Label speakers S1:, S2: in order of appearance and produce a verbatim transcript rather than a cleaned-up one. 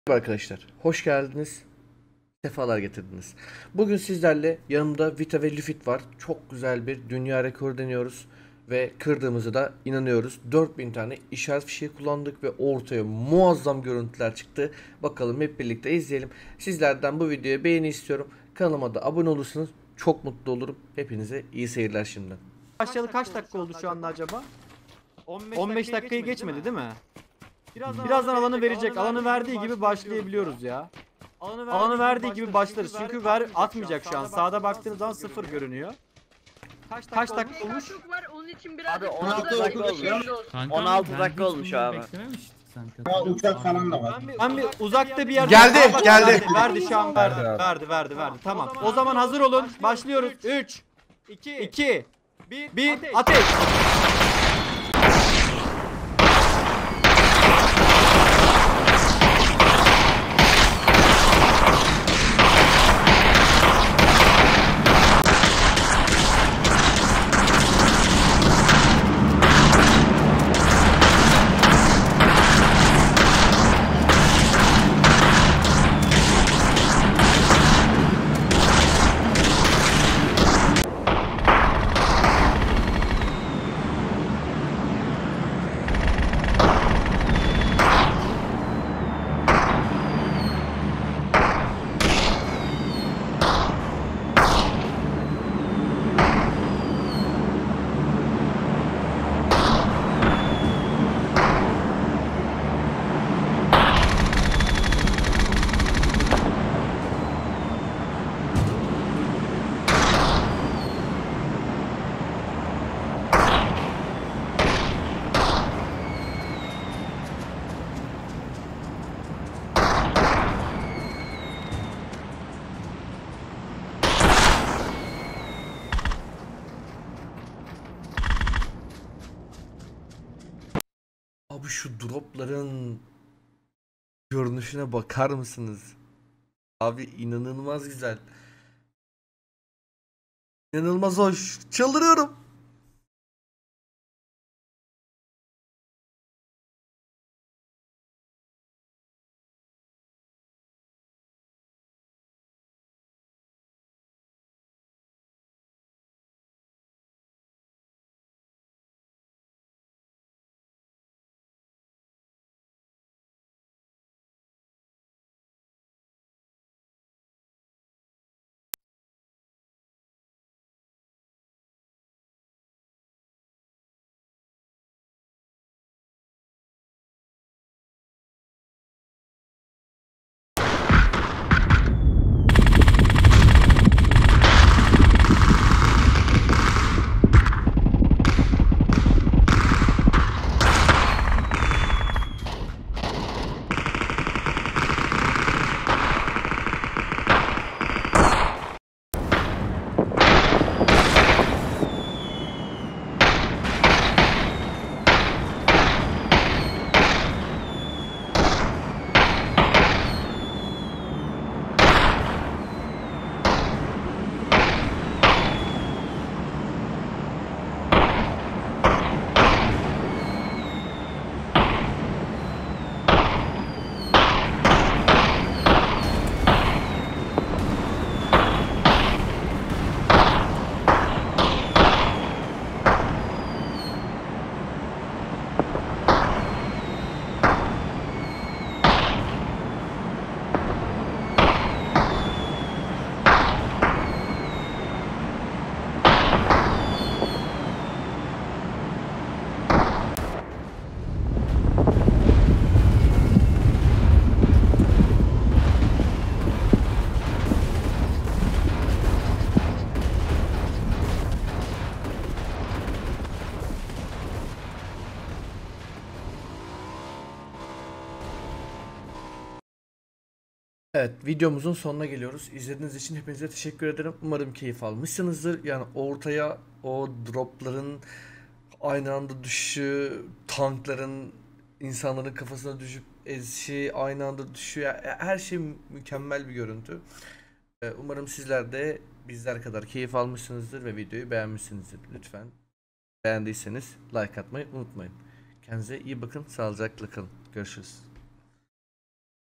S1: Merhaba arkadaşlar, hoş geldiniz, sefalar getirdiniz. Bugün sizlerle yanımda Vita ve Lüfit var. Çok güzel bir dünya rekoru deniyoruz ve kırdığımızı da inanıyoruz. dört bin tane işaret fişeği kullandık ve ortaya muazzam görüntüler çıktı. Bakalım hep birlikte izleyelim. Sizlerden bu videoya beğeni istiyorum. Kanalıma da abone olursanız çok mutlu olurum. Hepinize iyi seyirler şimdiden.
S2: Başlayalı kaç dakika oldu şu anda acaba? on beş dakikayı geçmedi değil mi?
S3: Birazdan,
S2: Birazdan alanı verecek.
S3: verecek.
S2: Alanı verdiği gibi başlayabiliyoruz ya. Alanı verdiği gibi başlarız. Çünkü ver atmayacak şu an. Sağda baktığınız zaman sıfır görünüyor. Kaç dakika olmuş?
S4: Çok var onun için biraz
S5: Abi on altı dakika olmuş.
S3: Kanka,
S5: on altı
S3: ben
S5: dakika
S3: hiç
S5: olmuş
S3: bunu
S5: abi.
S3: beklememiştik sanki.
S6: Ama uçak falan da var.
S2: Ben bir uzakta bir yerde...
S1: Geldi,
S2: Aa, bak,
S1: geldi.
S2: Verdi, verdi şu an verdi.
S6: Verdi abi.
S2: Verdi verdi verdi. Tamam. O zaman hazır olun. Başlıyoruz. üç, iki, bir, ateş.
S1: Abi şu dropların görünüşüne bakar mısınız? Abi inanılmaz güzel. İnanılmaz hoş. Çıldırıyorum. Evet, videomuzun sonuna geliyoruz. İzlediğiniz için hepinize teşekkür ederim. Umarım keyif almışsınızdır. Yani ortaya o dropların aynı anda düşüşü, tankların insanların kafasına düşüp ezişi, aynı anda düşüyor. Yani her şey mükemmel bir görüntü. Ee, Umarım sizler de bizler kadar keyif almışsınızdır ve videoyu beğenmişsinizdir. Lütfen beğendiyseniz like atmayı unutmayın. Kendinize iyi bakın, sağlıcakla kalın. Görüşürüz.